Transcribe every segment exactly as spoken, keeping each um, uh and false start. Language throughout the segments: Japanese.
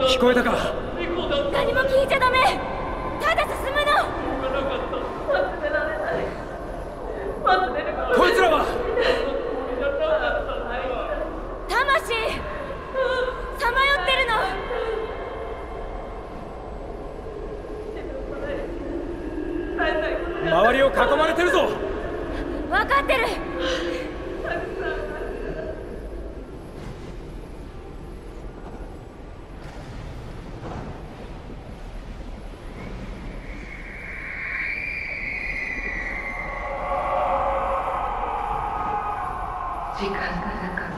聞こえたか？ 何も聞いちゃダメ。ただ進むの。 こいつらは魂さまよってるの。 周りを囲まれてるぞ。 分かってる。 時間がなかった。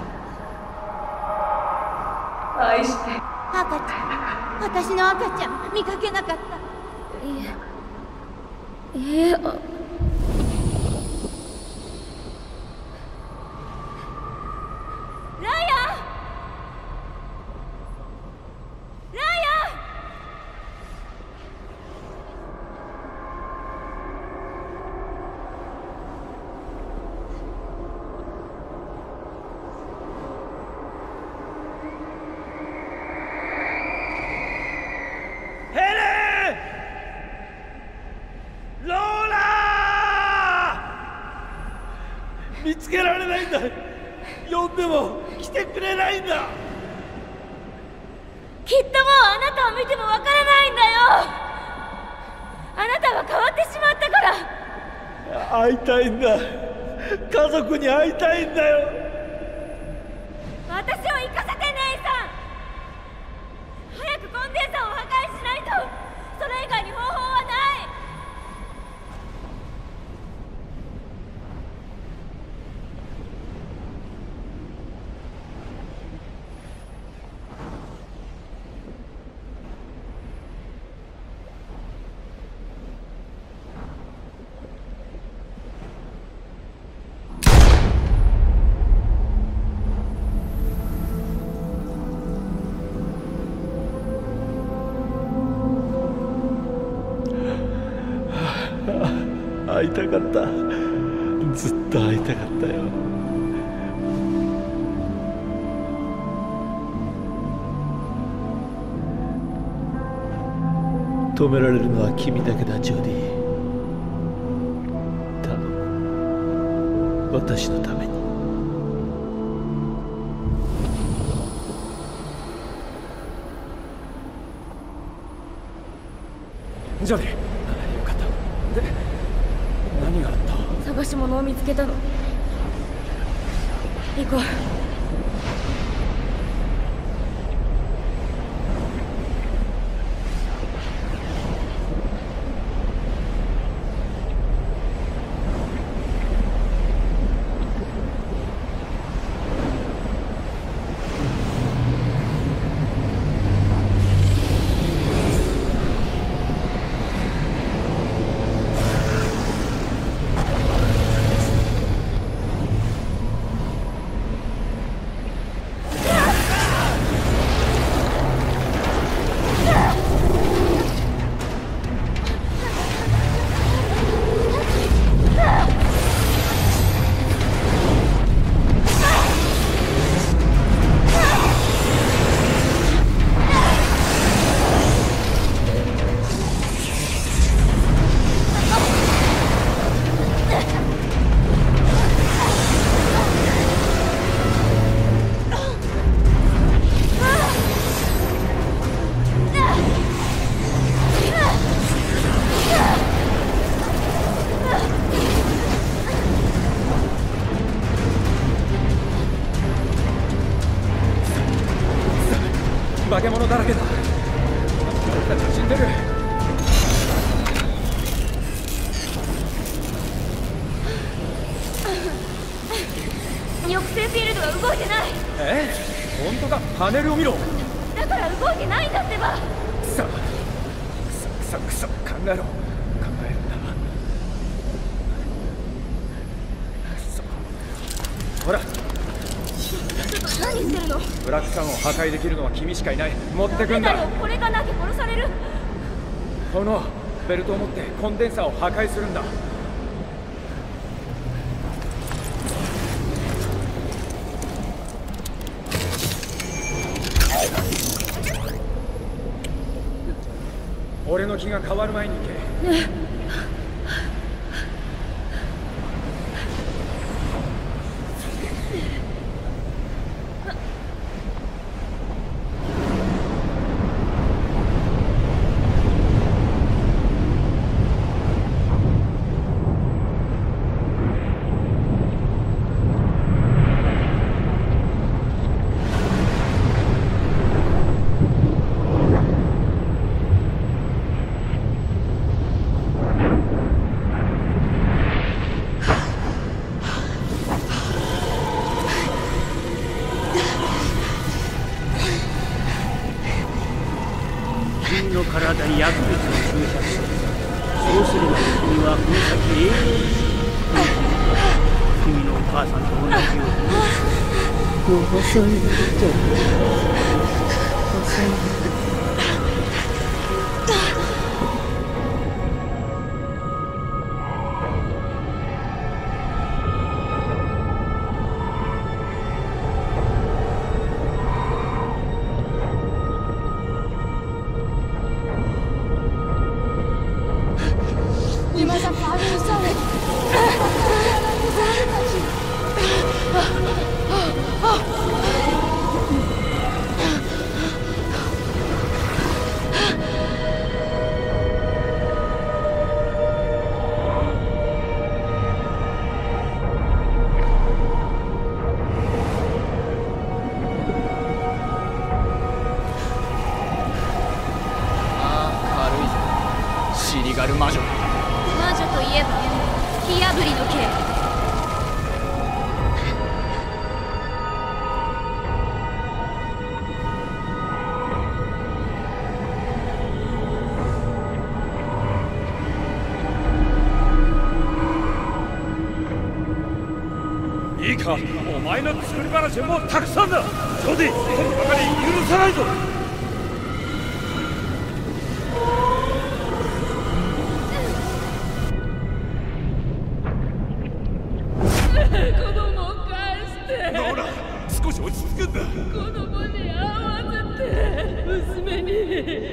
愛して。 赤ちゃん、私の赤ちゃん見かけなかった。いえいえ、あライアン、ライアン。 見つけられないんだ。呼んでも来てくれないんだ。 きっともうあなたを見てもわからないんだよ。あなたは変わってしまったから。 会いたいんだ。家族に会いたいんだよ。 私を行かせて、姉さん。早くコンデンサーを破壊しないと。それ以外に方法はない。 会いたかった。ずっと会いたかったよ。止められるのは君だけだ、ジョディ。頼む、私のために。ジョディ、よかった。で、何があった？ 探し物を見つけたの。行こう。 化け物だらけだ。俺たち死んでる。 抑制フィールドが動いてない。 え？本当だ。パネルを見ろ。 だから動いてないんだってば。 くそくそくそくそ、考えろ。考えるんだ。そほら、 何してるの？ ブラックサンを破壊できるのは君しかいない。持ってくんだ。 ダメだよ、これがなきゃ殺される。 このベルトを持ってコンデンサーを破壊するんだ。 俺の気が変わる前に行け。 体に薬物を注射する。そうすれば君はこの先永遠に君のお母さんと同じように。もう遅いのじゃ遅いの。 魔女。魔女といえば火あぶりの剣。 いいか、お前の作り話はもうたくさんだ。ジョディ、このバカに許さないぞ。 少し落ち着くんだ。 子供に会わせて、娘に、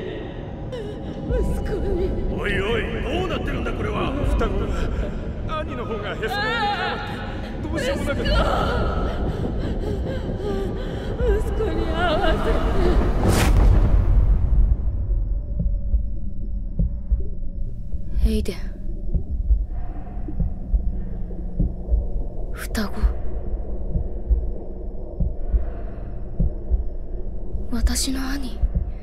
息子に。 おいおい、どうなってるんだこれは。双子だ。兄の方がヘスの方に変わってどうしようもなくなった。 息子に会わせて。エイデン、双子。私の兄、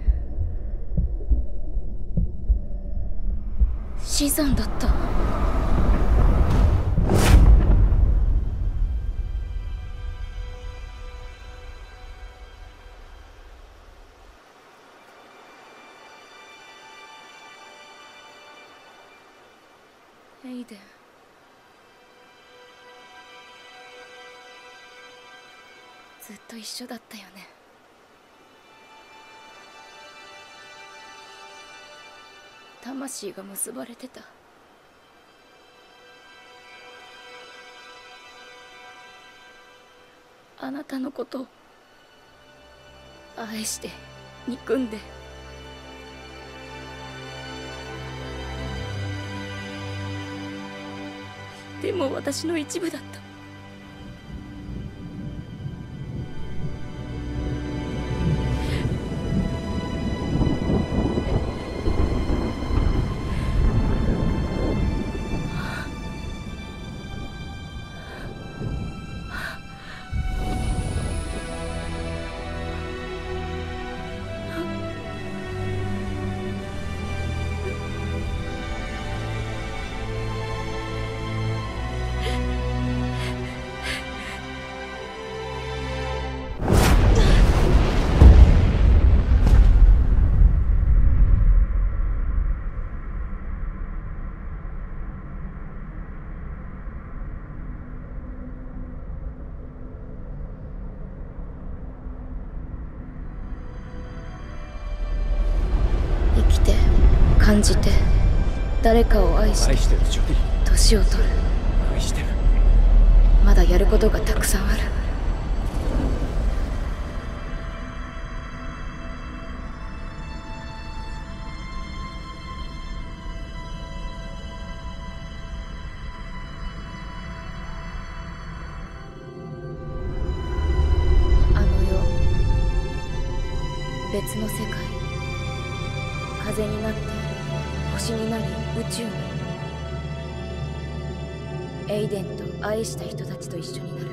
死産だった。エイデン、ずっと一緒だったよね。魂が結ばれてた。あなたのことを愛して憎んで、でも私の一部だった。感じて、誰かを愛して、 愛してるジョディ、 年を取る。 愛してる。 まだやることがたくさんある。 別の世界、風になって星になり宇宙に、エイデンと愛した人たちと一緒になる。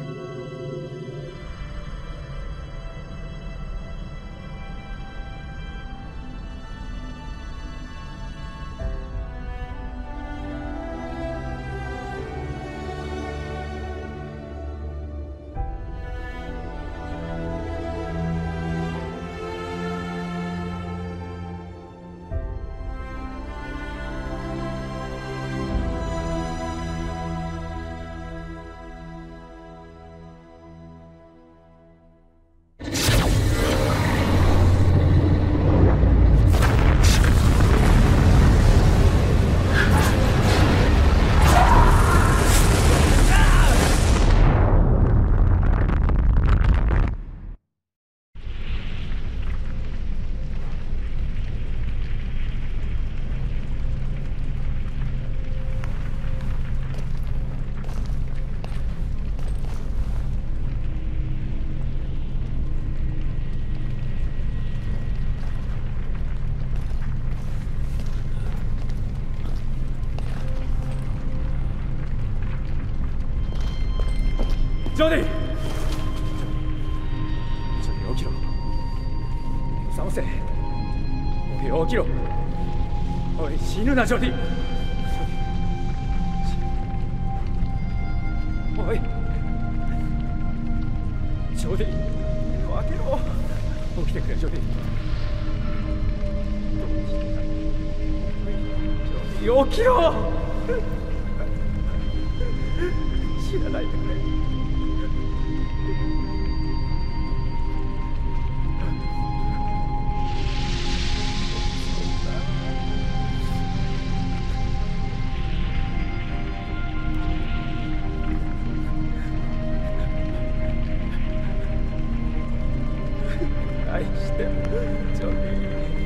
ジョディ、ジョディ起きろ。サムセ、おい起きろ。おい死ぬなジョディ。おいジョディ、目を開けろ。起きてくれジョディ。ジョディ起きろ。死なないでくれ。愛してるジョディ。